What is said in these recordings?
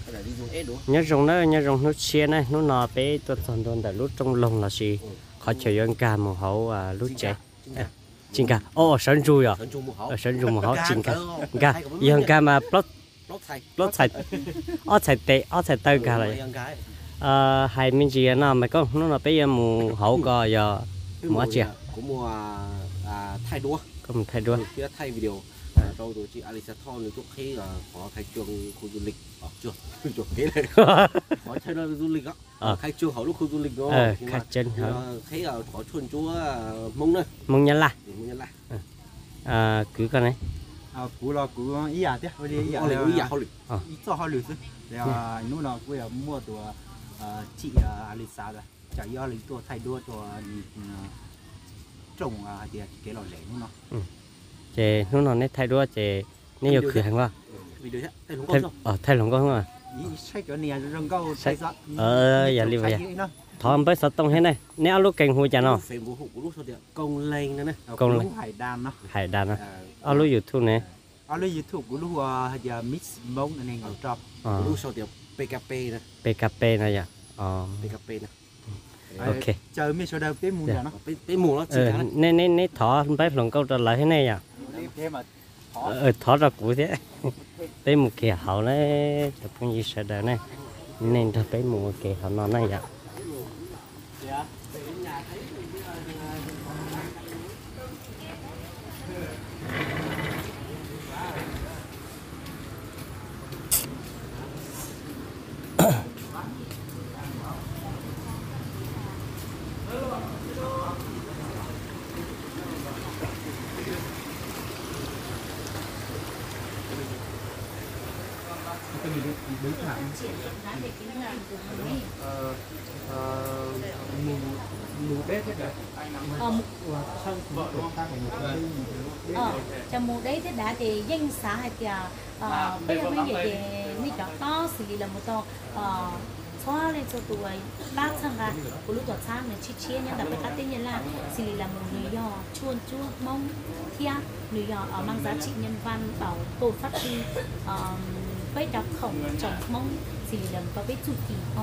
nhớ rồng nó xe này nó nọ bé tôi toàn toàn tại lúc trong lồng là gì khó chờ dân ca một hậu lúc trẻ chính cả sơn chui à sơn chui một hậu chính cả dân ca mà plot xài tơ cả rồi hai mình gì nó mà có nó là bé mù hậu coi giờ mua chưa cũng mua thay đua cũng thay đua kia thay video đâu rồi chị Alisa Thon thì cũng thấy là có khai trương khu du lịch ở trường cái này có chơi du lịch á khai trương hậu lúc khu du lịch đó khai trương thấy là có chuồn chúa mông nữa mông nhân la cứ con này cú là cú ý à thế bây giờ ý à họ lử ý cho họ lử chứ để lúc nào cũng là mua từ chị Alisa rồi chả do lấyตัวthay đuaตัวtrồng thì cái lò lẻ nó chị nó nó thay đua chị nếu nhiều cửa hàng qua thay lồng con mà sai cái này rong câu sai gió giờ đi về thọ em với sợi tông thế này nếu lúc cành hùi chả nó công lên nữa này công hải đàn nó ở lúc YouTube này ở lúc YouTube của lúc giờ mix bông này ngồi trong lúc sau thì PKP này vậy PKP này ok chờ mấy số đầu tới mùa nó tới mùa nó nên thọ với lồng câu trở lại thế này à thọ ra cũ thế tới một kỳ hậu này chụp cái gì sợ đời này nên thôi tới một kỳ hậu nó này vậy trong mùa đấy thế đã thì dân xã hay bây giờ mấy người như chọn to xử lý là một to xóa lên cho tụi bác sang ra của lúc tuổi sáng này chia nhân đặc biệt các tên nhân là xử lý là một người do chuôn chua mông thia người do mang giá trị nhân văn bảo tồn phát huy với đặc khổng trồng mông xử lý là có biết chủ kỳ không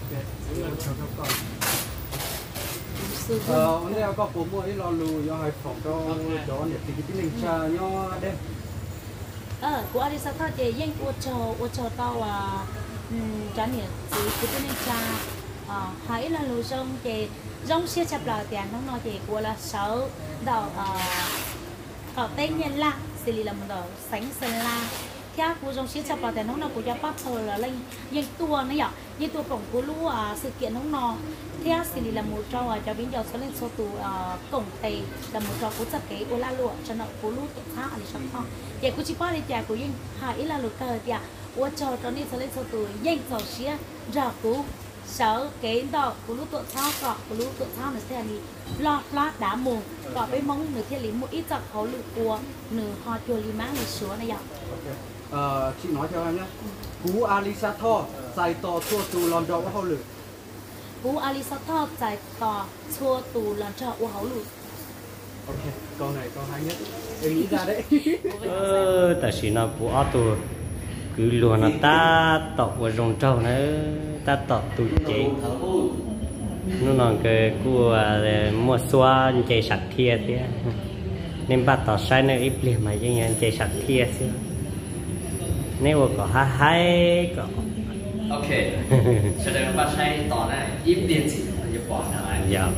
đây có phố mua cái lò lù do hải phòng cho đó để thì cái mình trà nho đây của Alisa Thon thì dân của cho tao trả nhiệt thì cái mình trà hãy là lù sông thì rong xe chập là tiền nó nói thì của là sáu đầu ở tên nhân la xử lý là một đầu sánh sơn la theo của dòng xe chập là tiền nó của cho bác thời là lên dân tua nó nhở dân tua cổng của lũ sự kiện nó theo xử lý là một trò cho biến giờ số lên số tù cổng tây là một trò của chặt cái ô la lụa cho nó của lũ tự sát ở trong kho vậy của chị qua đi chả của dân hãy là lụa cờ thì ô cho nên số lên số tù dân dòng xe giờ của sở cái đó của lũ tự sát cọ của lũ tự sát nó sẽ đi lo đá mù cọ với mông nửa thiên lý một ít giặc khó lụa của nửa họ chùa lý máng nửa số này vậy chị nói cho em nhé cú Alisa Thon giải tỏ chua tù lòn đỏ hậu lử cú Alisa Thon giải tỏ chua tù lòn đỏ hậu lử ok câu này câu hay nhất em nghĩ ra đấy tại vì nó của auto cứ luôn là ta tọt vào rồng trâu nữa ta tọt tụi chị nó nói cái của mua xoa chạy sạch thia thế nên bắt tọt sai nó ít liền mà như vậy chạy sạch thia xí nếu có hai có ok cho nên bắt sai tọt này ít liền gì就bỏ lại dạ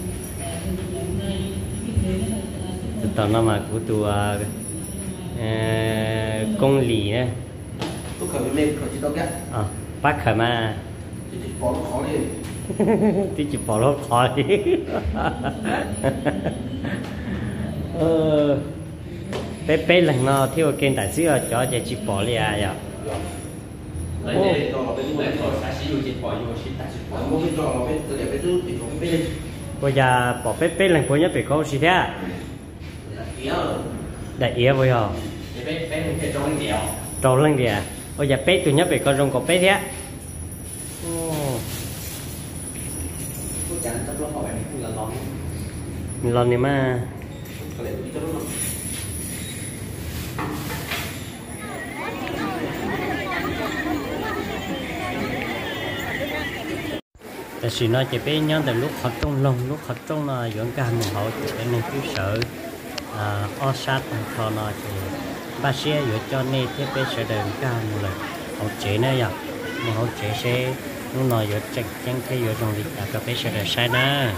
tọt nó mà của tụi công lý này tôi khởi lên khởi chỉ đâu cái bác khởi mà chỉ bỏ nó khó đi thì chỉ bỏ nó khó đi bé lần nó theo kênh đại sứ ở chỗ chỉ bỏ đi à vậy bây giờ bỏ bé lần cuối nhất phải có gì thế đại ý bây giờ trâu lên kìa bây giờ bé tụi nhớ phải có rong có bé thế lon này mà tại vì nó chỉ biết nhớ từ lúc họ trong lông lúc họ trong là dưỡng ca một hậu cho nên cứ sợ o sát thằng nó thì bác sĩ dựa cho nên thế bé sẽ đừng ca một lần hậu chế nữa vậy mà hậu chế sẽ lúc nào dựa chắc chắn cái dựa trong thì các bé sẽ được sai nữa.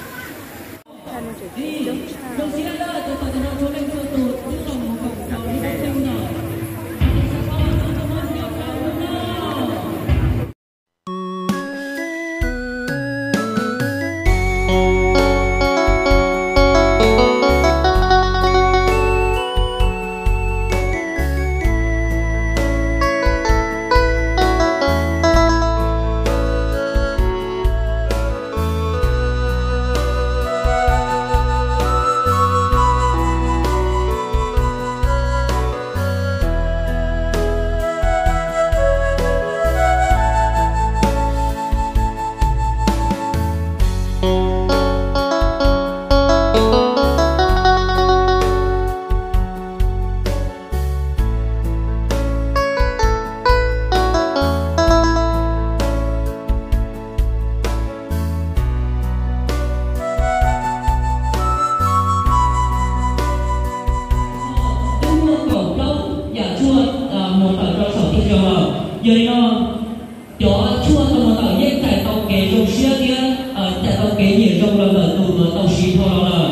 Vậy nó cho chua trong một tàu yên tại tàu kế trong xe kia tại tàu kế nhiều trong lần tàu xí thôi là